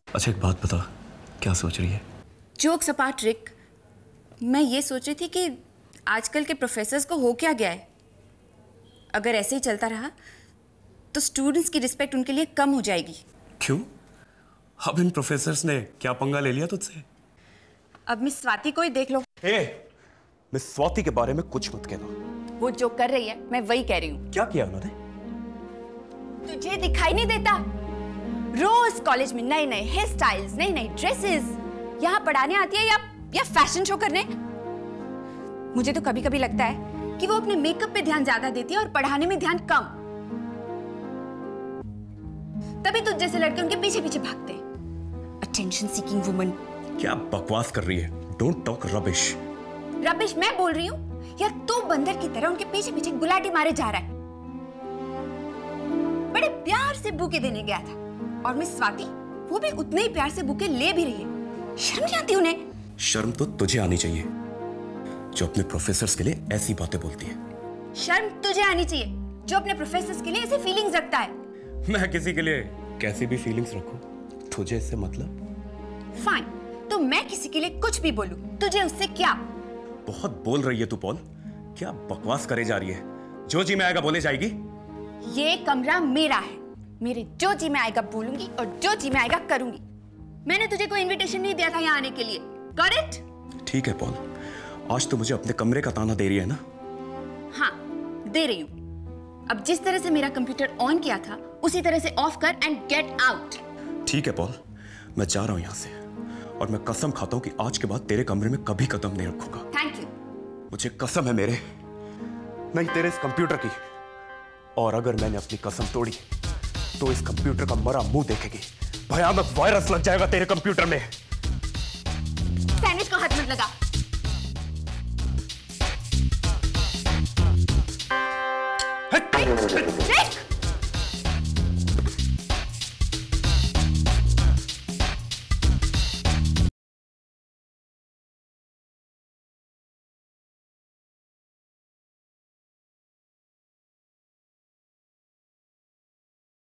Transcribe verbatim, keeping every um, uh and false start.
अच्छा एक बात बता, क्या सोच रही है? जोक्स अपार्ट रिक, मैं ये सोच रही थी कि आजकल के प्रोफेसर्स को हो क्या गया है। अगर ऐसे ही चलता रहा तो स्टूडेंट्स की रिस्पेक्ट उनके लिए कम हो जाएगी। क्यों? अब इन प्रोफेसर्स ने क्या पंगा ले लिया तुझसे? अब मिस स्वाति को ही देख लो। ए, मिस स्वाति के बारे में कुछ मत कहना। वो जो कर रही है मैं वही कह रही हूँ। क्या किया उन्होंने? तुझे दिखाई नहीं देता? रोज कॉलेज में नए नए हेयर स्टाइल्स, नई नई ड्रेसेस। यहाँ पढ़ाने आती है या या फैशन शो करने? मुझे तो कभी कभी लगता है कि वो अपने मेकअप पे ध्यान ज्यादा देती है और पढ़ाने में ध्यान कम। तभी तुझ जैसे लड़के उनके पीछे पीछे भागते हैं। Attention seeking woman. क्या बकवास कर रही है? Don't talk rubbish. रबिश मैं बोल रही हूँ या तू बंदर की तरह उनके पीछे पीछे गुलाटी मारे जा रहा है? बड़े प्यार से बुके देने गया था और मिस स्वाति वो भी उतने ही प्यार से बुके ले भी रही है। शर्म नहीं आती उन्हें? शर्म तो तुझे आनी चाहिए जो अपने प्रोफेसर्स के लिए ऐसी बातें बोलती है। शर्म तुझे आनी चाहिए जो अपने प्रोफेसर्स के लिए ऐसी फीलिंग्स रखता है। मैं किसी के लिए कैसी भी फीलिंग्स रखूं, तुझे इससे मतलब? फाइन, तो मैं किसी के लिए कुछ भी बोलूं, तुझे उससे क्या? बहुत बोल रही है तू पॉल। क्या बकवास करे जा रही है? जो जी में आएगा बोले जाएगी। ये कमरा मेरा है, मेरे जो जी में आएगा बोलूंगी और जो जी में आएगा करूंगी। मैंने तुझे कोई इनविटेशन नहीं दिया था यहाँ आने के लिए। Got it? ठीक है पॉल, आज तो मुझे अपने कमरे का ताना दे रही है ना? हाँ दे रही हूँ। अब जिस तरह से मेरा कंप्यूटर ऑन किया था उसी तरह से ऑफ कर एंड गेट आउट। ठीक है पॉल, मैं जा रहा हूँ यहाँ से और मैं कसम खाता हूँ कि आज के बाद तेरे कमरे में कभी कदम नहीं रखूंगा। Thank you. मुझे कसम है मेरे, नहीं तेरे इस कंप्यूटर की। और अगर मैंने अपनी कसम तोड़ी तो इस कंप्यूटर का मरा मुंह देखेगी। भयानक वायरस लग जाएगा तेरे कंप्यूटर में। सैनिज को हाथ मत लगा। हट! रिक!